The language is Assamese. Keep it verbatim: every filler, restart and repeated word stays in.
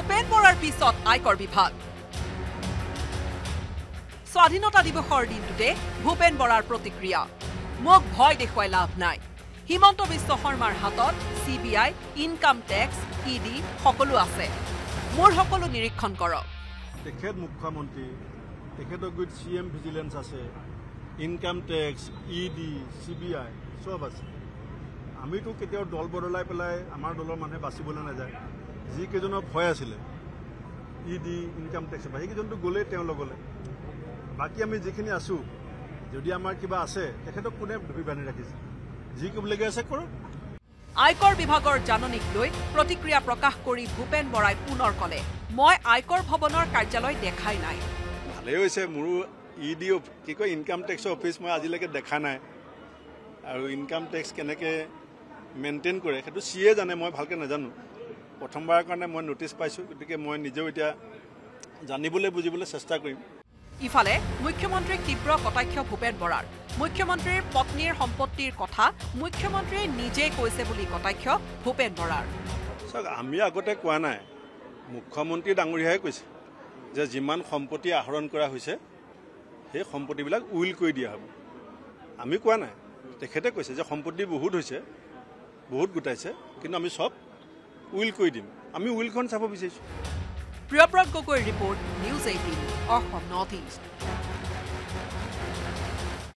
ভূপেন বৰাৰ পিছত আয়কৰ বিভাগ স্বাধীনতা দিৱসৰ দিনটোতে ভূপেন বৰাৰ প্ৰতিক্ৰিয়া মোক ভয় দেখুৱাই লাভ নাই হিমন্ত বিশ্ব শৰ্মাৰ হাতত সিবিআই ইনকাম টেক্স ইডি সকলো আছে মোৰ সকলো নিৰীক্ষণ কৰক তেখেত মুখ্যমন্ত্ৰী তেখেতৰ গুড সিএম ভিজিলেন্স আছে ইনকাম টেক্স ইডি সিবিআই সব আছে আমিতো কেতিয়াও দল বদলাই পেলাই আমাৰ দলৰ মানুহে বাচিবলৈ নাযায় যিকেইজনৰ ভয় আছিলে ইডি ইনকাম টেক্স সেইকেইজনটো গ'লেই তেওঁ লগলে বাকী আমি যিখিনি আছো যদি আমাৰ কিবা আছে তেখেতক কোনে ধৰি বান্ধি ৰাখিছে যি ক'বলগীয়া আছে কৰক আয়কৰ বিভাগৰ জাননীক লৈ প্ৰতিক্ৰিয়া প্ৰকাশ কৰি ভূপেন বৰাই পুনৰ ক'লে মই আয়কৰ ভৱনৰ কাৰ্যালয় দেখাই নাই ভালেই হৈছে মোৰো ইডি কি কয় ইনকাম টেক্সৰ অফিচ মই আজিলৈকে দেখা নাই আৰু ইনকাম টেক্স কেনেকৈ মেইনটেইন কৰে সেইটো চিয়ে জানে মই ভালকৈ নাজানো প্ৰথমবাৰৰ কাৰণে মই নটিচ পাইছোঁ গতিকে মই নিজেও এতিয়া জানিবলৈ বুজিবলৈ চেষ্টা কৰিম ইফালে মুখ্যমন্ত্ৰীক তীব্ৰ কটাক্ষ ভূপেন বৰাৰ মুখ্যমন্ত্ৰীৰ পত্নীৰ সম্পত্তিৰ কথা মুখ্যমন্ত্ৰীয়ে নিজে কৈছে বুলি কটাক্ষ ভূপেন বৰাৰ চাওক আমি আগতে কোৱা নাই মুখ্যমন্ত্ৰী ডাঙৰীয়াই কৈছে যে যিমান সম্পত্তি আহৰণ কৰা হৈছে সেই সম্পত্তিবিলাক উইল কৰি দিয়া হ'ব আমি কোৱা নাই তেখেতে কৈছে যে সম্পত্তি বহুত হৈছে বহুত গোটাইছে কিন্তু আমি সব উইল কৰি দিম আমি উইলখন চাব বিচাৰিছোঁ প্ৰিয়ব্ৰত গগৈৰ report news eighteen Assam north east